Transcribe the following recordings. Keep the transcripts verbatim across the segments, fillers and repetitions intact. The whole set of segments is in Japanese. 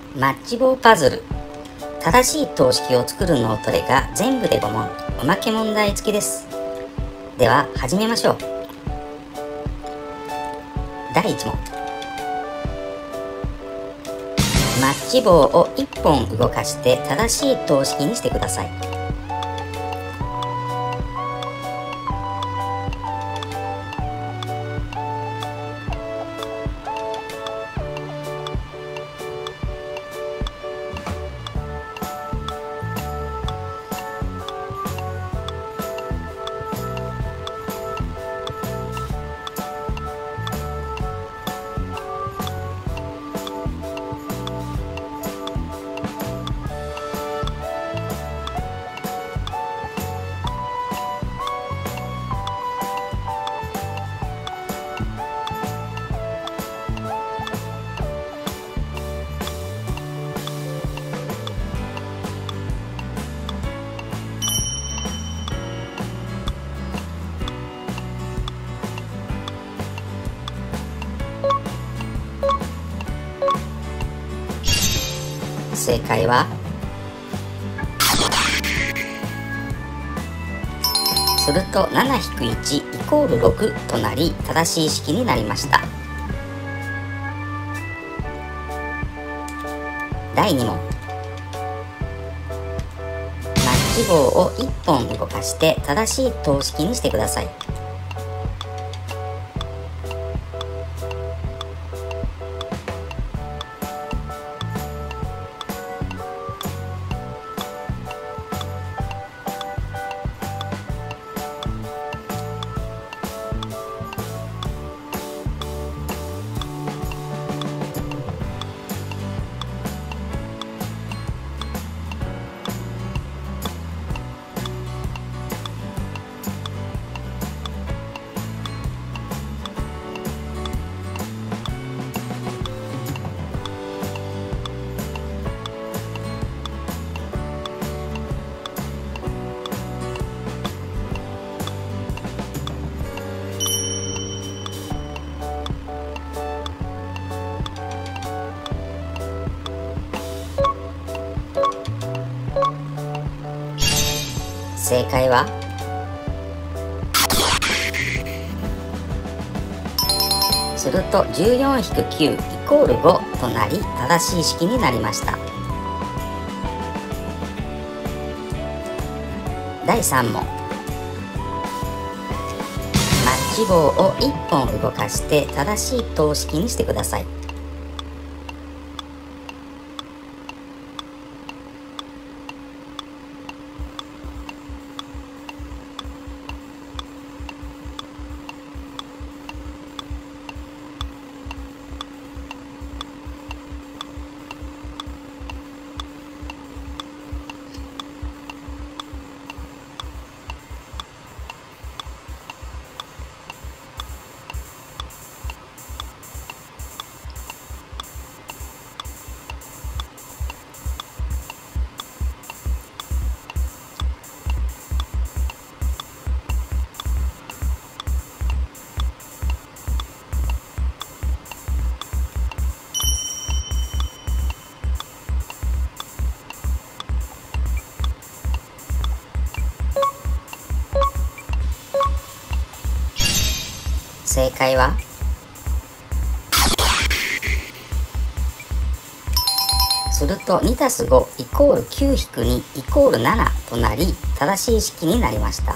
マッチ棒パズル。正しい等式を作る脳トレが全部でご問、おまけ問題付きです。では始めましょう。だいいち問。マッチ棒をいっぽん動かして正しい等式にしてください。正解はすると ななひくいち イコールろくとなり正しい式になりました。だいに問。マッチ棒をいっぽん動かして正しい等式にしてください。正解はすると じゅうよんひくきゅう イコールごとなり正しい式になりました。だいさん問。マッチ棒をいっぽん動かして正しい等式にしてください。正解はすると にたすご イコール きゅうひくに イコールななとなり正しい式になりました。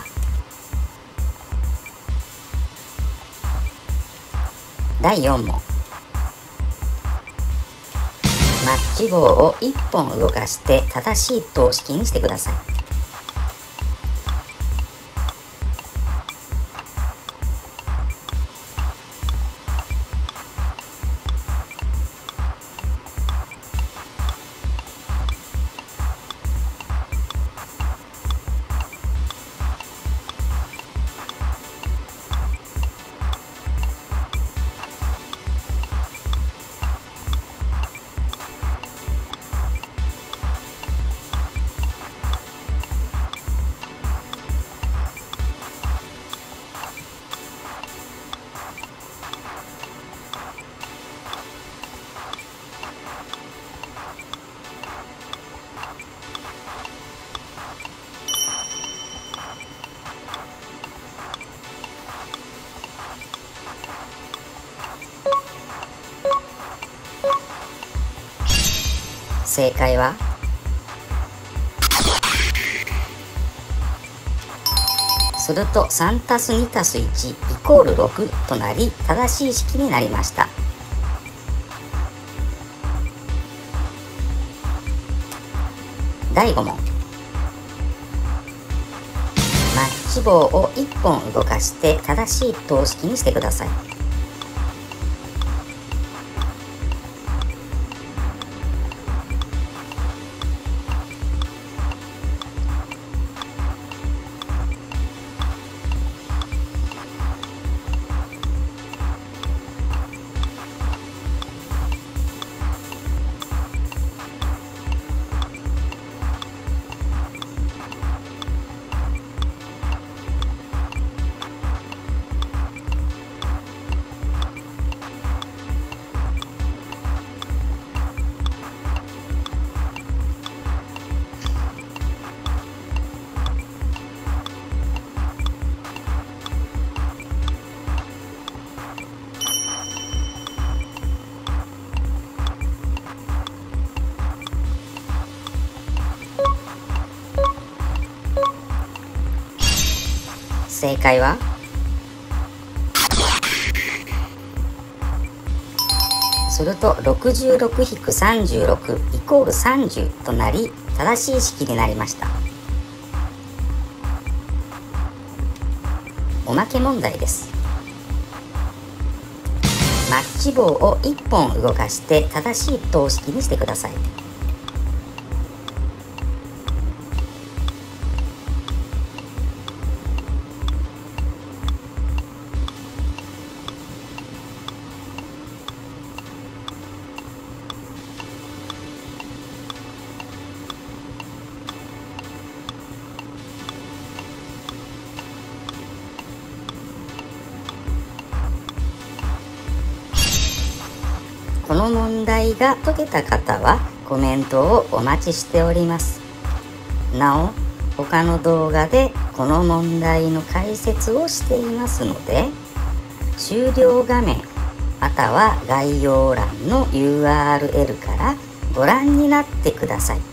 だいよん問。マッチ棒をいっぽん動かして正しい等式にしてください。 正解はすると さんたすにたすいち イコールろくとなり正しい式になりました。だいご問。マッチ棒をいっぽん動かして正しい等式にしてください。正解はすると ろくじゅうろくひくさんじゅうろく イコールさんじゅうとなり正しい式になりました。おまけ問題です。マッチ棒をいっぽん動かして正しい等式にしてください。この問題が解けた方はコメントをお待ちしております。なお、他の動画でこの問題の解説をしていますので、終了画面または概要欄の ユーアールエル からご覧になってください。